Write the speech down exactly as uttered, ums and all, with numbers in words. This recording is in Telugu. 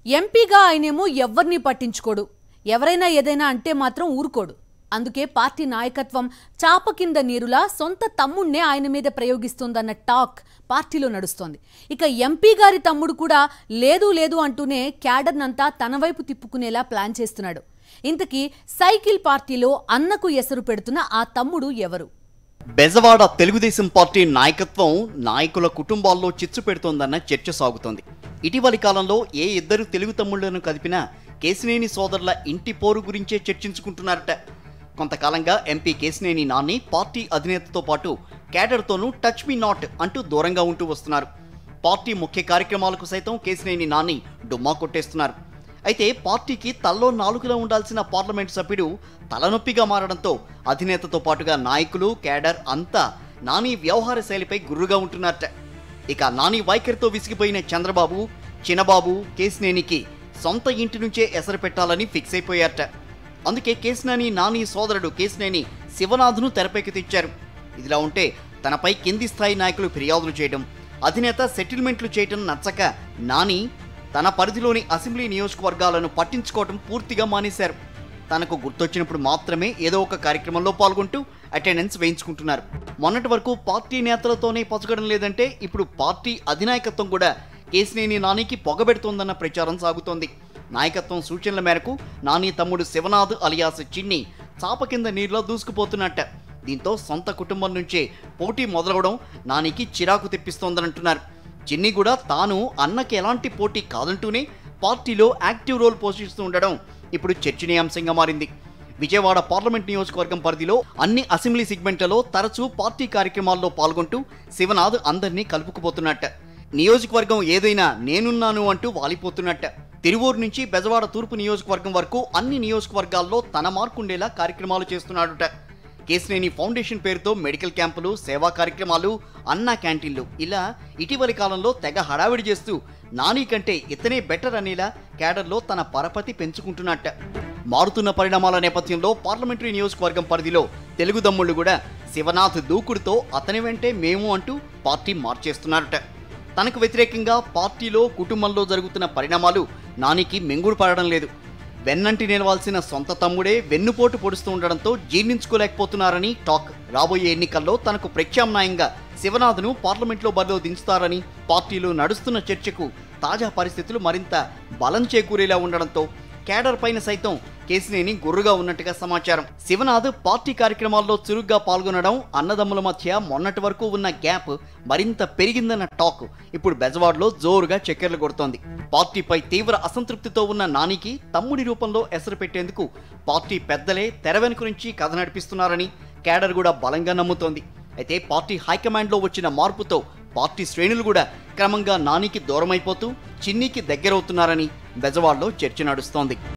ఎంపీగా ఆయనేమో ఎవ్వర్ని పట్టించుకోడు. ఎవరైనా ఏదైనా అంటే మాత్రం ఊరుకోడు. అందుకే పార్టీ నాయకత్వం చాప కింద నీరులా సొంత తమ్ముణ్ణే ఆయన మీద ప్రయోగిస్తోందన్న టాక్ పార్టీలో నడుస్తోంది. ఇక ఎంపీ గారి తమ్ముడు కూడా లేదు లేదు అంటూనే క్యాడర్నంతా తన వైపు తిప్పుకునేలా ప్లాన్ చేస్తున్నాడు. ఇంతకీ సైకిల్ పార్టీలో అన్నకు ఎసరు పెడుతున్న ఆ తమ్ముడు ఎవరు? బెజవాడ తెలుగుదేశం పార్టీ నాయకత్వం నాయకుల కుటుంబాల్లో చిచ్చు పెడుతోందన్న చర్చ సాగుతోంది. ఇటీవలి కాలంలో ఏ ఇద్దరు తెలుగు తమ్ముళ్లను కదిపినా కేసినేని సోదరుల ఇంటి పోరు గురించే చర్చించుకుంటున్నారట. కొంతకాలంగా ఎంపీ కేసినేని నాని పార్టీ అధినేతతో పాటు క్యాడర్తోనూ టచ్ మీ నాట్ అంటూ దూరంగా ఉంటూ వస్తున్నారు. పార్టీ ముఖ్య కార్యక్రమాలకు సైతం కేసినేని నాని డుమ్మా కొట్టేస్తున్నారు. అయితే పార్టీకి తల్లో నాలుగులా ఉండాల్సిన పార్లమెంటు సభ్యుడు తలనొప్పిగా మారడంతో అధినేతతో పాటుగా నాయకులు క్యాడర్ అంతా నాని వ్యవహార శైలిపై గుర్రుగా ఉంటున్నారట. ఇక నాని వైఖరితో విసిగిపోయిన చంద్రబాబు, చిన్నబాబు కేసినేనికి సొంత ఇంటి నుంచే ఎసరు పెట్టాలని ఫిక్స్ అయిపోయారట. అందుకే కేసినేని నాని సోదరుడు కేసినేని శివనాథ్ను తెరపైకి తెచ్చారు. ఇదిలా ఉంటే తనపై కింది స్థాయి నాయకులు ఫిర్యాదులు చేయడం, అధినేత సెటిల్మెంట్లు చేయడం నచ్చక నాని తన పరిధిలోని అసెంబ్లీ నియోజకవర్గాలను పట్టించుకోవడం పూర్తిగా మానేశారు. తనకు గుర్తొచ్చినప్పుడు మాత్రమే ఏదో ఒక కార్యక్రమంలో పాల్గొంటూ అటెండెన్స్ వేయించుకుంటున్నారు. మొన్నటి వరకు పార్టీ నేతలతోనే పసగడం లేదంటే ఇప్పుడు పార్టీ అధినాయకత్వం కూడా కేసినేని నానికి పొగబెడుతోందన్న ప్రచారం సాగుతోంది. నాయకత్వం సూచనల మేరకు నాని తమ్ముడు శివనాథ్ అలియాస్ చిన్ని చాప కింద నీరులో దూసుకుపోతున్నట్ట. దీంతో సొంత కుటుంబం నుంచే పోటీ మొదలవడం నానికి చిరాకు తెప్పిస్తోందనంటున్నారు. చిన్ని కూడా తాను అన్నకి ఎలాంటి పోటీ కాదంటూనే పార్టీలో యాక్టివ్ రోల్ పోషిస్తూ ఉండడం ఇప్పుడు చర్చనీయాంశంగా మారింది. విజయవాడ పార్లమెంట్ నియోజకవర్గం పరిధిలో అన్ని అసెంబ్లీ సెగ్మెంట్లలో తరచూ పార్టీ కార్యక్రమాల్లో పాల్గొంటూ శివనాథ్ అందరినీ కలుపుకుపోతున్నట్ట. నియోజకవర్గం ఏదైనా నేనున్నాను అంటూ వాలిపోతున్నట్ట. తిరువూరు నుంచి బెజవాడ తూర్పు నియోజకవర్గం వరకు అన్ని నియోజకవర్గాల్లో తన మార్కుండేలా కార్యక్రమాలు చేస్తున్నాడుట. కేసినేని ఫౌండేషన్ పేరుతో మెడికల్ క్యాంపులు, సేవా కార్యక్రమాలు, అన్నా క్యాంటీన్లు ఇలా ఇటీవలి కాలంలో తెగ హడావిడి చేస్తూ నాని కంటే ఇతనే బెటర్ అనేలా క్యాడర్లో తన పరపతి పెంచుకుంటున్నట్ట. మారుతున్న పరిణామాల నేపథ్యంలో పార్లమెంటరీ నియోజకవర్గం పరిధిలో తెలుగు దమ్ముళ్లు కూడా శివనాథ్ దూకుడుతో అతని వెంటే మేము అంటూ పార్టీ మార్చేస్తున్నారట. తనకు వ్యతిరేకంగా పార్టీలో కుటుంబంలో జరుగుతున్న పరిణామాలు నానికి మెంగుడు పడడం లేదు. వెన్నంటి నిలవాల్సిన సొంత తమ్ముడే వెన్నుపోటు పొడుస్తూ ఉండడంతో జీర్ణించుకోలేకపోతున్నారని టాక్. రాబోయే ఎన్నికల్లో తనకు ప్రత్యామ్నాయంగా శివనాథ్ను పార్లమెంట్లో బరిలో దించుతారని పార్టీలో నడుస్తున్న చర్చకు తాజా పరిస్థితులు మరింత బలం చేకూరేలా ఉండడంతో క్యాడర్ పైన సైతం కేసినేని గుర్రుగా ఉన్నట్టుగా సమాచారం. శివనాథ్ పార్టీ కార్యక్రమాల్లో చురుగ్గా పాల్గొనడం, అన్నదమ్ముల మధ్య మొన్నటి వరకు ఉన్న గ్యాప్ మరింత పెరిగిందన్న టాక్ ఇప్పుడు బెజవాడలో జోరుగా చక్కెర్లు కొడుతోంది. పార్టీపై తీవ్ర అసంతృప్తితో ఉన్న నానికి తమ్ముడి రూపంలో ఎసరు పెట్టేందుకు పార్టీ పెద్దలే తెర వెనుక నుంచి కథ నడిపిస్తున్నారని క్యాడర్ కూడా బలంగా నమ్ముతోంది. అయితే పార్టీ హైకమాండ్లో వచ్చిన మార్పుతో పార్టీ శ్రేణులు కూడా క్రమంగా నానికి దూరమైపోతూ చిన్నికి దగ్గరవుతున్నారని బెజవాడలో చర్చ నడుస్తోంది.